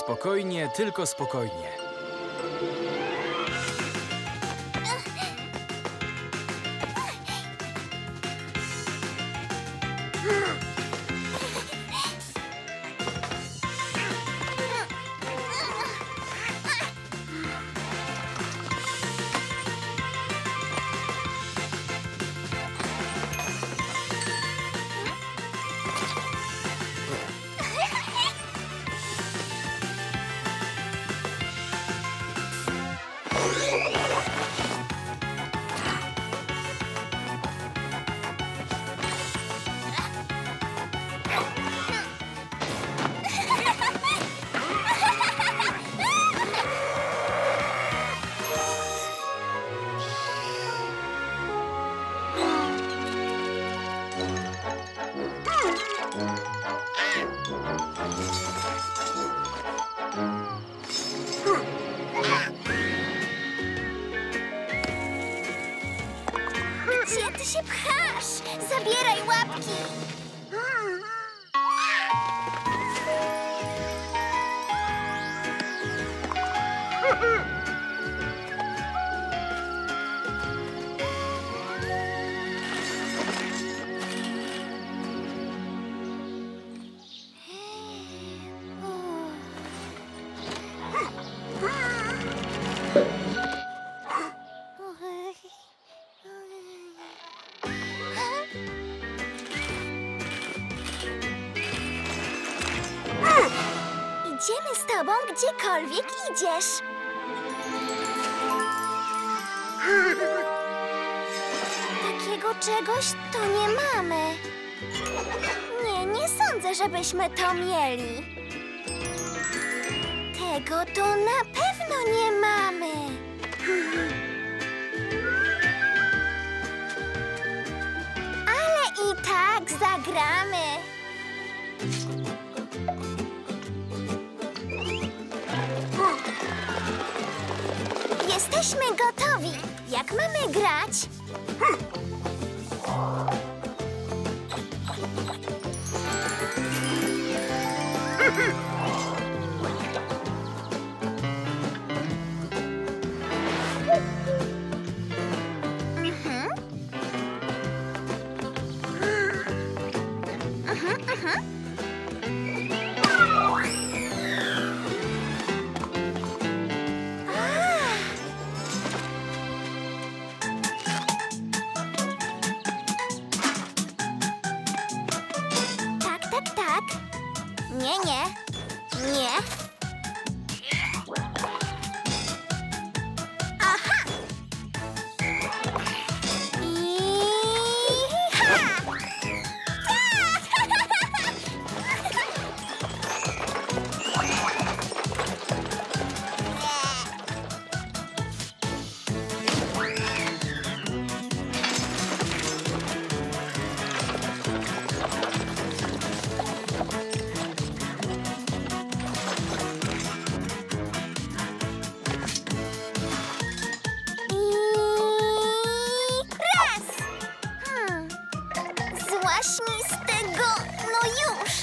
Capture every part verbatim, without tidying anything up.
spokojnie, tylko spokojnie. Gdzie ty się pchasz? Zabieraj łapki! Idziemy z tobą gdziekolwiek idziesz. Takiego czegoś to nie mamy. Nie, nie sądzę, żebyśmy to mieli. Tego to na pewno nie mamy. Ale i tak zagramy. Jesteśmy gotowi. Jak mamy grać? Mhm. Mhm, mhm. Nie, nie, nie. Aha! I ha! Złaź mi z tego, no już!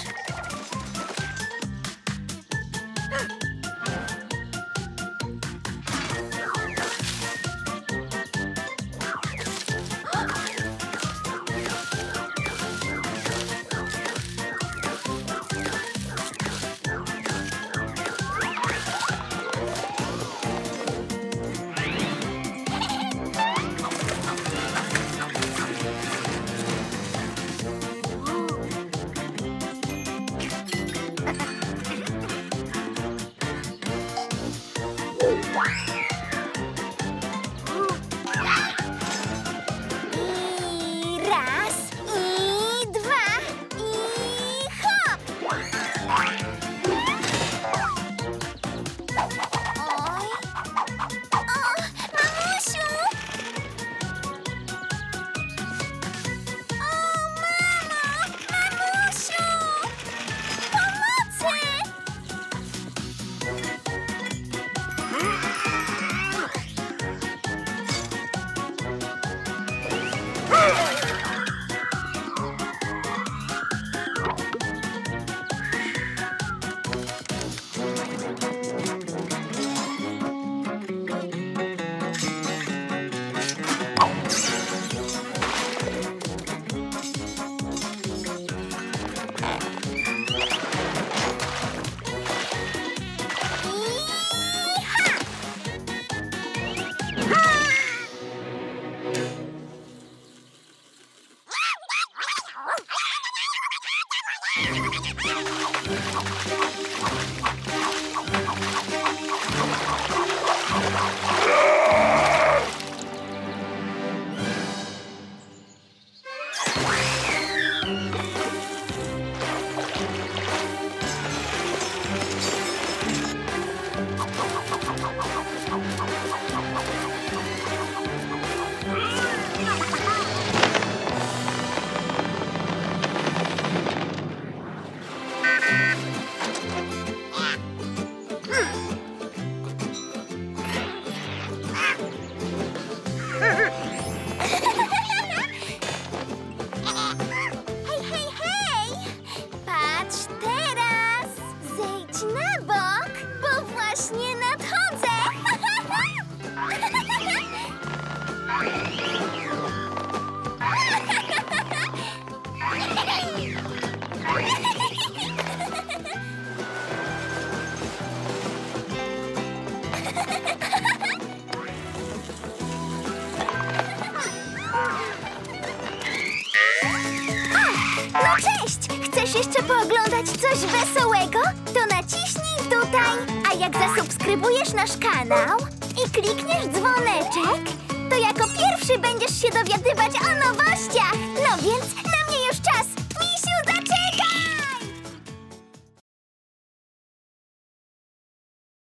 Jeszcze pooglądać coś wesołego? To naciśnij tutaj. A jak zasubskrybujesz nasz kanał i klikniesz dzwoneczek, to jako pierwszy będziesz się dowiadywać o nowościach. No więc